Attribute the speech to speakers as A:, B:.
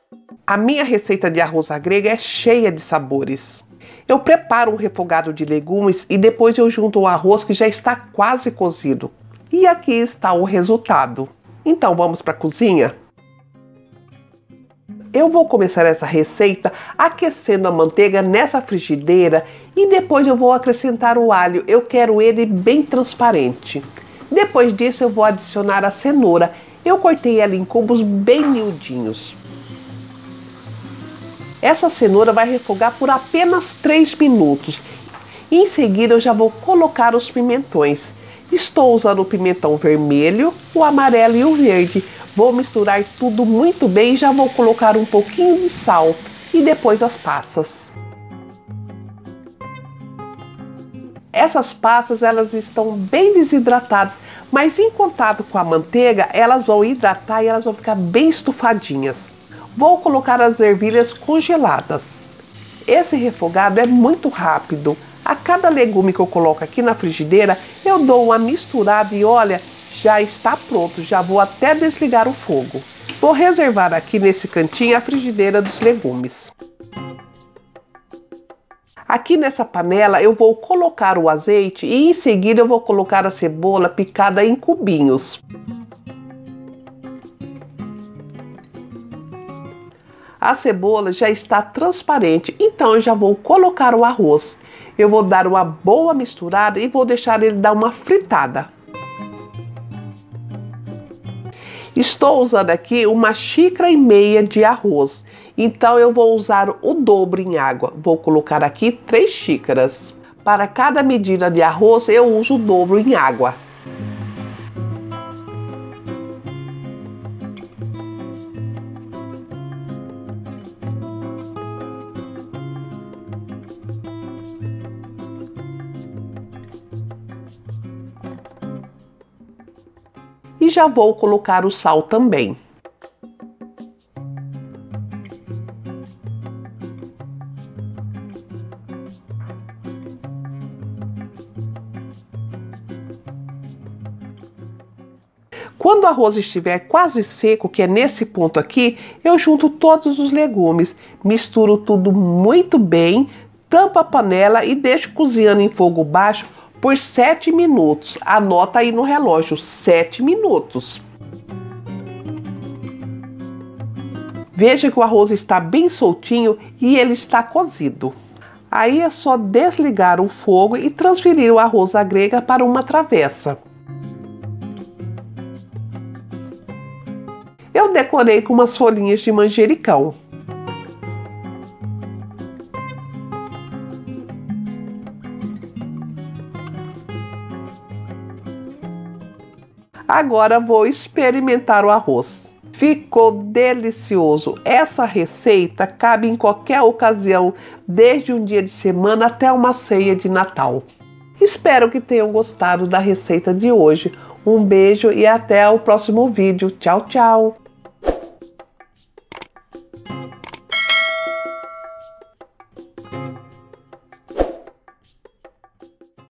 A: A minha receita de arroz à grega é cheia de sabores. Eu preparo um refogado de legumes e depois eu junto o arroz que já está quase cozido. E aqui está o resultado. Então vamos para a cozinha? Eu vou começar essa receita aquecendo a manteiga nessa frigideira e depois eu vou acrescentar o alho. Eu quero ele bem transparente. Depois disso eu vou adicionar a cenoura. Eu cortei ela em cubos bem miudinhos. Essa cenoura vai refogar por apenas 3 minutos. Em seguida eu já vou colocar os pimentões. Estou usando o pimentão vermelho, o amarelo e o verde. Vou misturar tudo muito bem e já vou colocar um pouquinho de sal e depois as passas. Essas passas elas estão bem desidratadas, mas em contato com a manteiga elas vão hidratar e elas vão ficar bem estufadinhas. Vou colocar as ervilhas congeladas. Esse refogado é muito rápido. A cada legume que eu coloco aqui na frigideira, eu dou uma misturada e olha, já está pronto. Já vou até desligar o fogo. Vou reservar aqui nesse cantinho a frigideira dos legumes. Aqui nessa panela eu vou colocar o azeite e em seguida eu vou colocar a cebola picada em cubinhos. A cebola já está transparente, então eu já vou colocar o arroz. Eu vou dar uma boa misturada e vou deixar ele dar uma fritada. Estou usando aqui 1,5 xícaras de arroz, então eu vou usar o dobro em água. Vou colocar aqui 3 xícaras. Para cada medida de arroz eu uso o dobro em água. E já vou colocar o sal também. Quando o arroz estiver quase seco, que é nesse ponto aqui, eu junto todos os legumes, misturo tudo muito bem, tampo a panela e deixo cozinhando em fogo baixo por 7 minutos. Anota aí no relógio, 7 minutos. Veja que o arroz está bem soltinho e ele está cozido. Aí é só desligar o fogo e transferir o arroz à grega para uma travessa. Eu decorei com umas folhinhas de manjericão. Agora vou experimentar o arroz. Ficou delicioso. Essa receita cabe em qualquer ocasião, desde um dia de semana até uma ceia de Natal. Espero que tenham gostado da receita de hoje. Um beijo e até o próximo vídeo. Tchau, tchau!